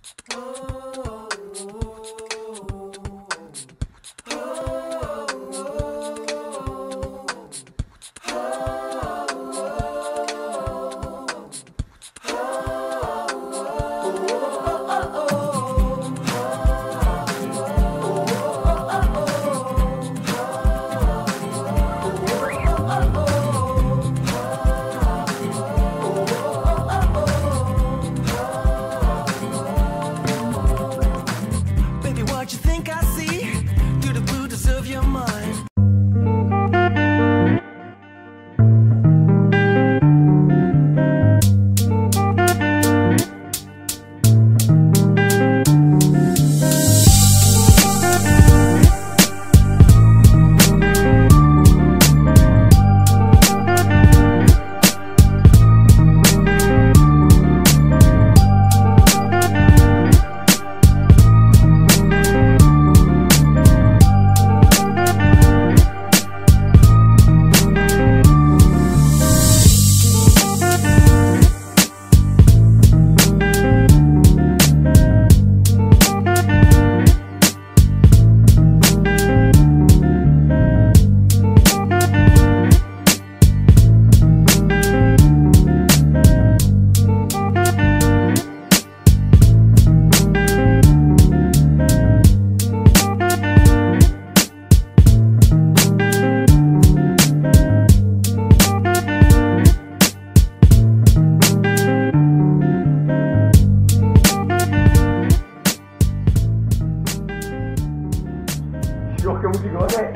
Dios, qué musicón.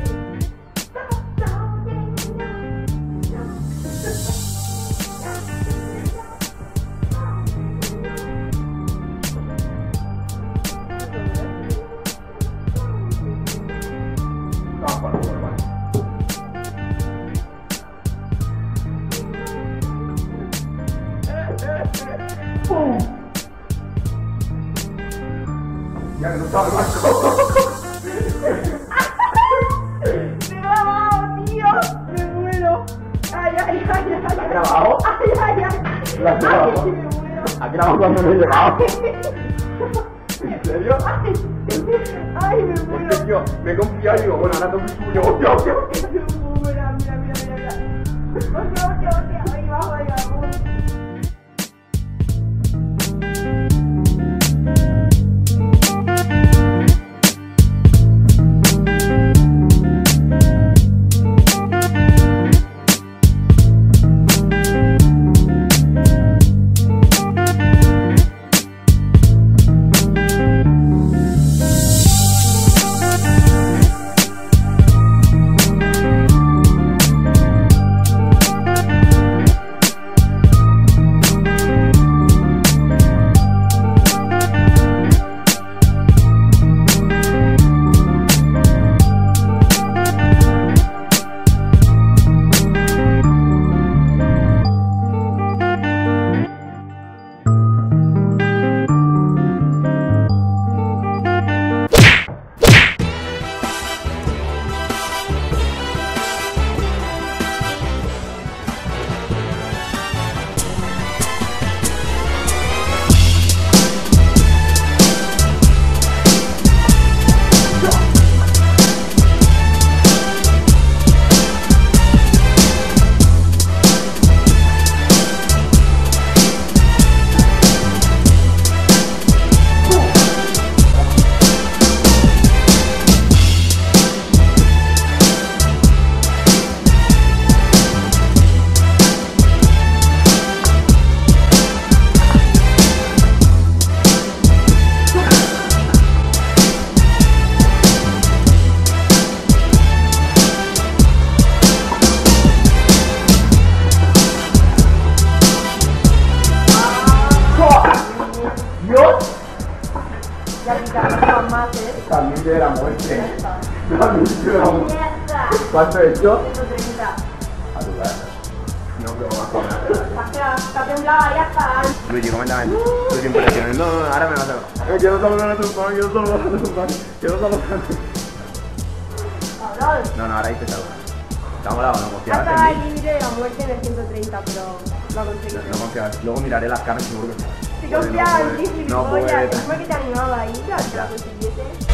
¡Pum! Ya que no estaba el banco. ¡Me he grabado, tío! ¡Me muero! ¡Ay, ay, ay, ay! ¿La has grabado? ¡Ay, ay, ay! ¿La has grabado? ¡Ay, me muero! ¿Has grabado cuando no he llegado? ¿En serio? ¡Ay! ¡Ay, me muero! Es que yo me he confiado y digo, bueno, ahora tengo suyo. ¡Hostia, hostia! Mira, mira, mira, mira. ¡Hostia, hostia, hostia! ¡Ahí va, ahí va! Ya quitamos más, También de la muerte. También de la muerte. ¿Cuánto he hecho? 130. A tu casa. No creo más con nada. Está temblado, ya está. Luigi, coméntame. Tú siempre presiones. No, ahora me vas a... Quiero saludar a tu pan, quiero saludar a tu pan. Quiero saludar a tu pan. Cabrón. No, ahora ahí te saludo. Estamos la no confiabas Hasta en el mí. límite de la muerte de 130, pero lo conseguí. No confiabas. Luego miraré las caras y seguro que... Si Bueno, confiaba en pues, ti, no gilipollas, puede. ¿cómo es que te animaba ahí? Ya, que la consiguiese.